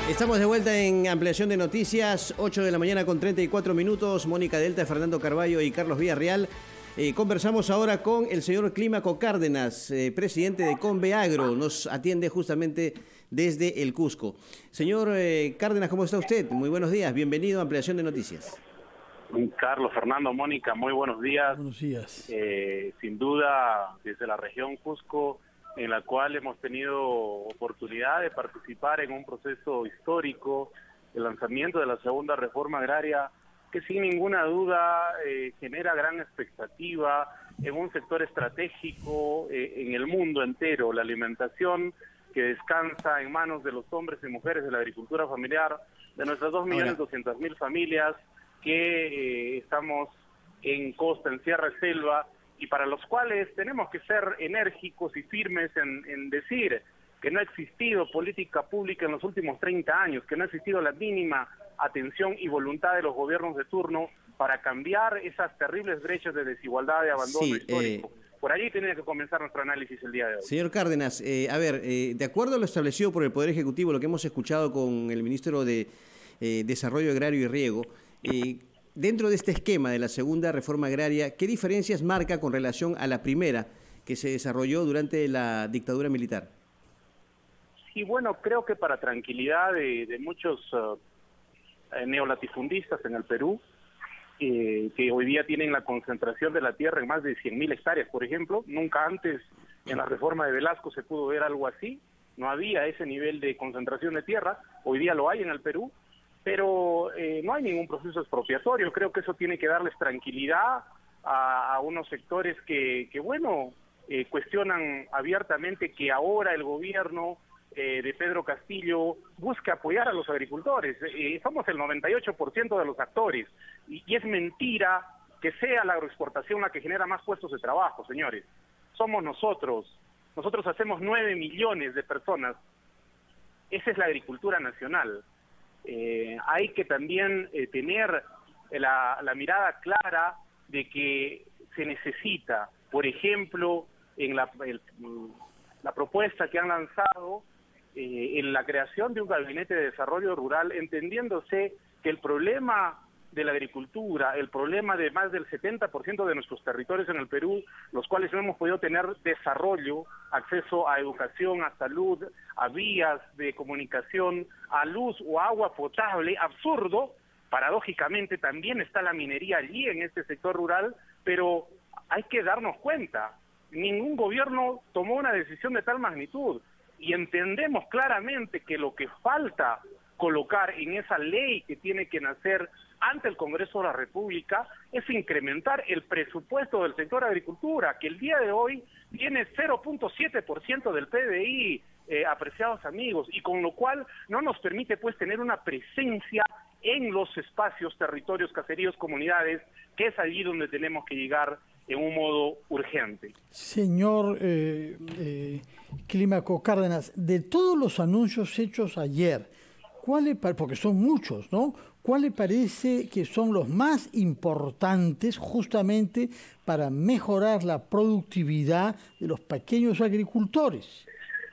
Estamos de vuelta en Ampliación de Noticias, 8 de la mañana con 34 minutos. Mónica Delta, Fernando Carballo y Carlos Villarreal. Conversamos ahora con el señor Clímaco Cárdenas, presidente de Conveagro. Nos atiende justamente desde el Cusco. Señor Cárdenas, ¿cómo está usted? Muy buenos días, bienvenido a Ampliación de Noticias. Carlos, Fernando, Mónica, muy buenos días. Buenos días. Sin duda, desde la región Cusco, en la cual hemos tenido oportunidad de participar en un proceso histórico, el lanzamiento de la segunda reforma agraria, que sin ninguna duda genera gran expectativa en un sector estratégico en el mundo entero, la alimentación que descansa en manos de los hombres y mujeres de la agricultura familiar, de nuestras 2.200.000 familias que estamos en costa, en sierra y selva, y para los cuales tenemos que ser enérgicos y firmes en decir que no ha existido política pública en los últimos 30 años, que no ha existido la mínima atención y voluntad de los gobiernos de turno para cambiar esas terribles brechas de desigualdad, de abandono histórico. Por allí tiene que comenzar nuestro análisis el día de hoy. Señor Cárdenas, de acuerdo a lo establecido por el Poder Ejecutivo, lo que hemos escuchado con el ministro de Desarrollo Agrario y Riego, dentro de este esquema de la segunda reforma agraria, ¿qué diferencias marca con relación a la primera que se desarrolló durante la dictadura militar? Sí, bueno, creo que para tranquilidad de muchos neolatifundistas en el Perú, que hoy día tienen la concentración de la tierra en más de 100.000 hectáreas, por ejemplo, nunca antes en la reforma de Velasco se pudo ver algo así, no había ese nivel de concentración de tierra, hoy día lo hay en el Perú, pero no hay ningún proceso expropiatorio. Creo que eso tiene que darles tranquilidad a unos sectores que cuestionan abiertamente que ahora el gobierno de Pedro Castillo busque apoyar a los agricultores. Somos el 98% de los actores, y es mentira que sea la agroexportación la que genera más puestos de trabajo, señores. Somos nosotros hacemos 9 millones de personas. Esa es la agricultura nacional. Hay que también tener la mirada clara de que se necesita, por ejemplo, en la propuesta que han lanzado, en la creación de un gabinete de desarrollo rural, entendiéndose que el problema de la agricultura, el problema de más del 70% de nuestros territorios en el Perú, los cuales no hemos podido tener desarrollo, acceso a educación, a salud, a vías de comunicación, a luz o agua potable, absurdo. Paradójicamente también está la minería allí en este sector rural, pero hay que darnos cuenta, ningún gobierno tomó una decisión de tal magnitud, y entendemos claramente que lo que falta colocar en esa ley que tiene que nacer ante el Congreso de la República es incrementar el presupuesto del sector agricultura, que el día de hoy tiene 0.7% del PBI, apreciados amigos, y con lo cual no nos permite pues tener una presencia en los espacios, territorios, caseríos, comunidades, que es allí donde tenemos que llegar en un modo urgente. Señor Clímaco Cárdenas, de todos los anuncios hechos ayer, porque son muchos, ¿no? ¿Cuál le parece que son los más importantes justamente para mejorar la productividad de los pequeños agricultores?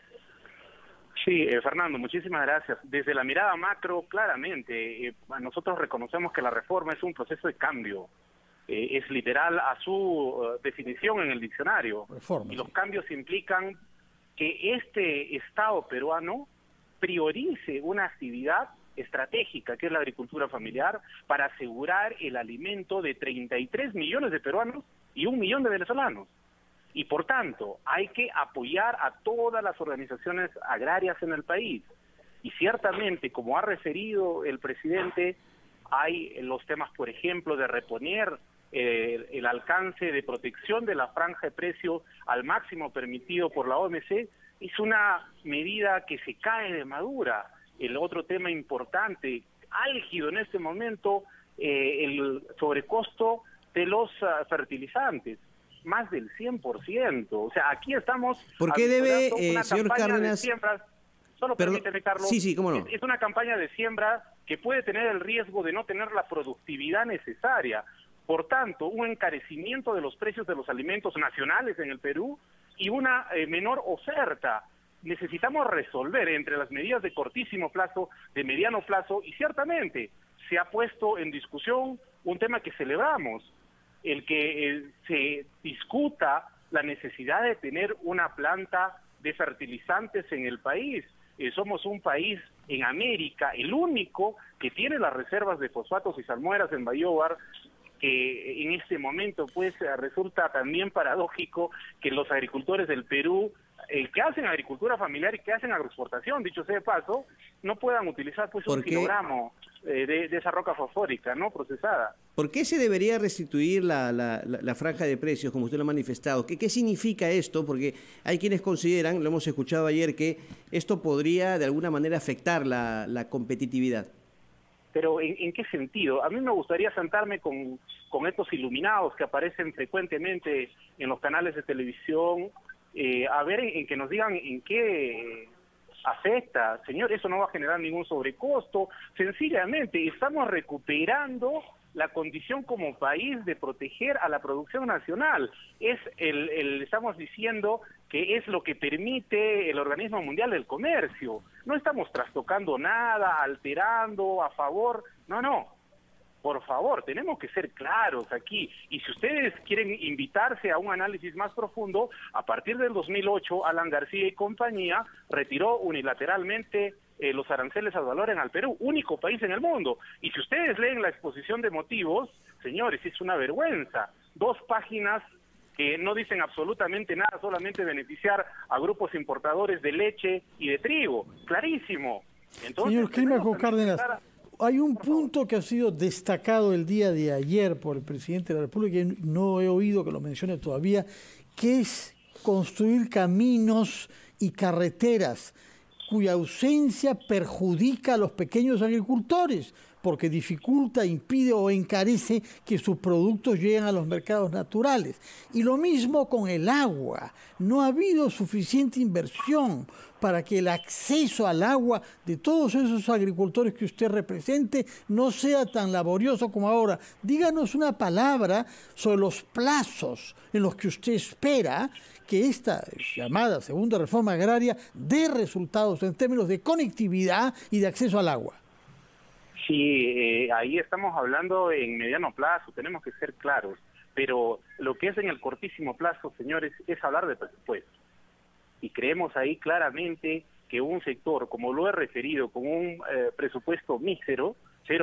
Sí, Fernando, muchísimas gracias. Desde la mirada macro, claramente, nosotros reconocemos que la reforma es un proceso de cambio. Es literal a su definición en el diccionario. Reforma, y los cambios implican que este Estado peruano priorice una actividad estratégica, que es la agricultura familiar, para asegurar el alimento de 33 millones de peruanos y 1 millón de venezolanos. Y por tanto, hay que apoyar a todas las organizaciones agrarias en el país. Y ciertamente, como ha referido el presidente, hay los temas, por ejemplo, de reponer el alcance de protección de la franja de precio al máximo permitido por la OMC. Es una medida que se cae de madura. El otro tema importante, álgido en este momento, el sobrecosto de los fertilizantes, más del 100%. O sea, aquí estamos... ¿Por qué debe, señor Cárdenas... Solo permíteme, Carlos. Sí, cómo no. Es una campaña de siembra que puede tener el riesgo de no tener la productividad necesaria. Por tanto, un encarecimiento de los precios de los alimentos nacionales en el Perú y una menor oferta. necesitamos resolver entre las medidas de cortísimo plazo, de mediano plazo, y ciertamente se ha puesto en discusión un tema que celebramos, el que se discuta la necesidad de tener una planta de fertilizantes en el país. Somos un país en América, el único que tiene las reservas de fosfatos y salmueras en Bayóvar, que en este momento pues resulta también paradójico que los agricultores del Perú, que hacen agricultura familiar y que hacen agroexportación, dicho sea de paso, no puedan utilizar pues un kilogramo de esa roca fosfórica no procesada. ¿Por qué se debería restituir la franja de precios, como usted lo ha manifestado? ¿Qué significa esto? Porque hay quienes consideran, lo hemos escuchado ayer, que esto podría de alguna manera afectar la competitividad. Pero ¿en qué sentido? A mí me gustaría sentarme con estos iluminados que aparecen frecuentemente en los canales de televisión, a ver en que nos digan en qué afecta. Señor, eso no va a generar ningún sobrecosto. Sencillamente estamos recuperando la condición como país de proteger a la producción nacional. Estamos diciendo que es lo que permite el Organismo Mundial del Comercio. No estamos trastocando nada, alterando, a favor. No. Por favor, tenemos que ser claros aquí. Y si ustedes quieren invitarse a un análisis más profundo, a partir del 2008, Alan García y compañía retiró unilateralmente los aranceles al dólar al Perú, único país en el mundo. Y si ustedes leen la exposición de motivos, señores, es una vergüenza. 2 páginas que no dicen absolutamente nada, solamente beneficiar a grupos importadores de leche y de trigo. Clarísimo. Entonces, señor Clímaco Cárdenas, hay un punto que ha sido destacado el día de ayer por el presidente de la República, y no he oído que lo mencione todavía, que es construir caminos y carreteras cuya ausencia perjudica a los pequeños agricultores, porque dificulta, impide o encarece que sus productos lleguen a los mercados naturales. Y lo mismo con el agua. No ha habido suficiente inversión para que el acceso al agua de todos esos agricultores que usted represente no sea tan laborioso como ahora. Díganos una palabra sobre los plazos en los que usted espera que esta llamada segunda reforma agraria dé resultados en términos de conectividad y de acceso al agua. Sí, ahí estamos hablando en mediano plazo, tenemos que ser claros, pero lo que es en el cortísimo plazo, señores, es hablar de presupuesto. Y creemos ahí claramente que un sector, como lo he referido, con un presupuesto mísero,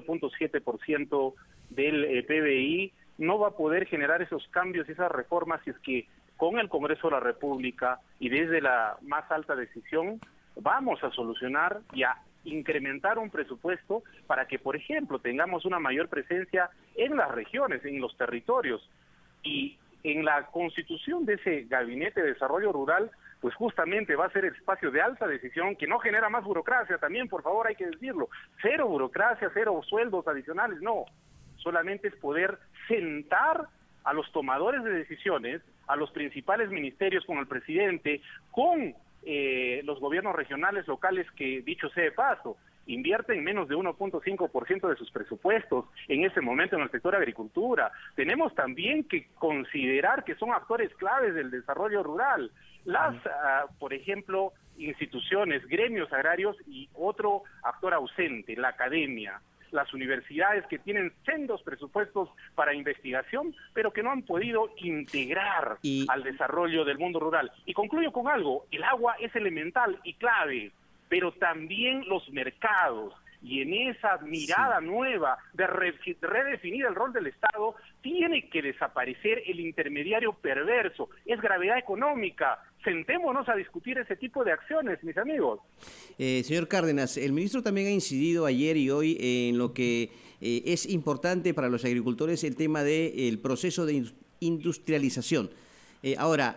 0.7% del PBI, no va a poder generar esos cambios y esas reformas si es que con el Congreso de la República y desde la más alta decisión vamos a solucionar y a incrementar un presupuesto para que, por ejemplo, tengamos una mayor presencia en las regiones, en los territorios. Y en la constitución de ese Gabinete de Desarrollo Rural, pues justamente va a ser el espacio de alta decisión que no genera más burocracia, también, por favor, hay que decirlo. 0 burocracia, 0 sueldos adicionales, no. Solamente es poder sentar a los tomadores de decisiones, a los principales ministerios, con el presidente, con los gobiernos regionales, locales, que, dicho sea de paso, invierten menos de 1.5% de sus presupuestos en ese momento en el sector agricultura. Tenemos también que considerar que son actores claves del desarrollo rural. Por ejemplo, instituciones, gremios agrarios y otro actor ausente, la academia. Las universidades que tienen sendos presupuestos para investigación, pero que no han podido integrar al desarrollo del mundo rural. Y concluyo con algo, el agua es elemental y clave, pero también los mercados. Y en esa mirada nueva de redefinir el rol del Estado, tiene que desaparecer el intermediario perverso. Es gravedad económica. Sentémonos a discutir ese tipo de acciones, mis amigos. Señor Cárdenas, el ministro también ha incidido ayer y hoy en lo que es importante para los agricultores, el tema del proceso de industrialización. Ahora,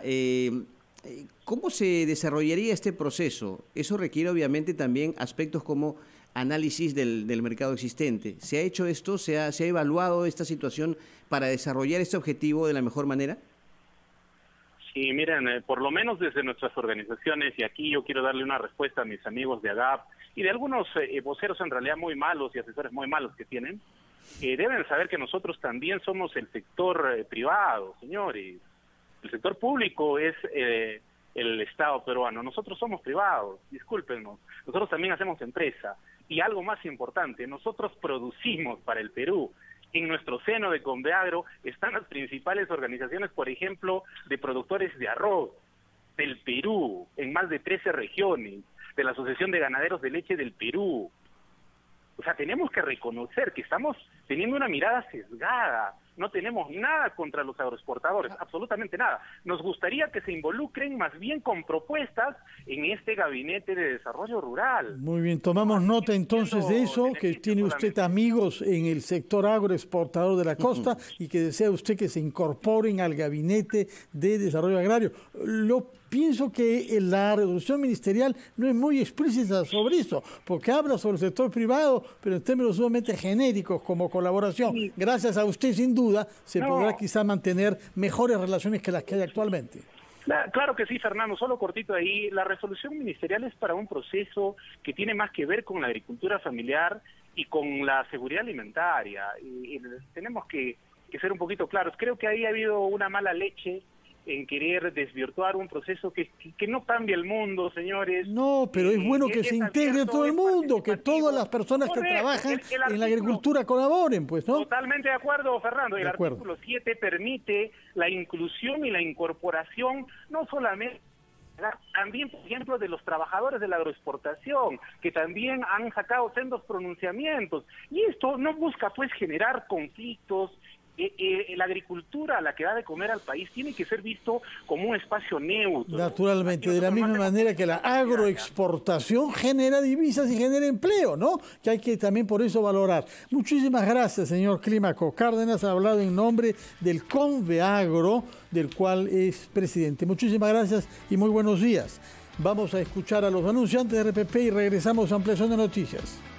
¿cómo se desarrollaría este proceso? Eso requiere obviamente también aspectos como análisis del mercado existente. ¿Se ha hecho esto? ¿Se ha evaluado esta situación para desarrollar este objetivo de la mejor manera? Sí, miren, por lo menos desde nuestras organizaciones, y aquí yo quiero darle una respuesta a mis amigos de AGAP y de algunos voceros en realidad muy malos y asesores muy malos que tienen, deben saber que nosotros también somos el sector privado, señores. El sector público es el Estado peruano. Nosotros somos privados, discúlpenos. Nosotros también hacemos empresa. Y algo más importante, nosotros producimos para el Perú. En nuestro seno de Conveagro están las principales organizaciones, por ejemplo, de productores de arroz del Perú, en más de 13 regiones, de la Asociación de Ganaderos de Leche del Perú. O sea, tenemos que reconocer que estamos teniendo una mirada sesgada. No tenemos nada contra los agroexportadores, absolutamente nada. Nos gustaría que se involucren más bien con propuestas en este gabinete de desarrollo rural. Muy bien, tomamos nota entonces de eso, que tiene usted amigos en el sector agroexportador de la costa y que desea usted que se incorporen al gabinete de desarrollo agrario. Pienso que la resolución ministerial no es muy explícita sobre eso, porque habla sobre el sector privado, pero en términos sumamente genéricos como colaboración. Sí. Gracias a usted, sin duda, se podrá quizá mantener mejores relaciones que las que hay actualmente. Claro que sí, Fernando, solo cortito ahí. La resolución ministerial es para un proceso que tiene más que ver con la agricultura familiar y con la seguridad alimentaria. Y tenemos que ser un poquito claros. Creo que ahí ha habido una mala leche en querer desvirtuar un proceso que no cambia el mundo, señores. No, pero es bueno que se integre todo el mundo, que todas las personas que trabajan en la agricultura colaboren, pues, ¿no? Totalmente de acuerdo, Fernando. El artículo 7 permite la inclusión y la incorporación, no solamente, también, por ejemplo, de los trabajadores de la agroexportación, que también han sacado sendos pronunciamientos. Y esto no busca, pues, generar conflictos. La agricultura a la que da de comer al país tiene que ser visto como un espacio neutro. Naturalmente, de la misma manera que la agroexportación genera divisas y genera empleo, ¿no? Que hay que también por eso valorar. Muchísimas gracias, señor Clímaco Cárdenas, ha hablado en nombre del Conveagro, del cual es presidente. Muchísimas gracias y muy buenos días. Vamos a escuchar a los anunciantes de RPP y regresamos a Ampliación de Noticias.